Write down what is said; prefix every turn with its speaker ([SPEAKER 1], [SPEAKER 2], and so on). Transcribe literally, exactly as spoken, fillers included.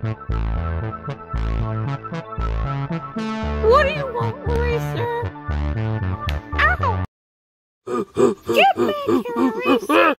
[SPEAKER 1] What do you want, Voicea? Ow! Get back here, Voicea!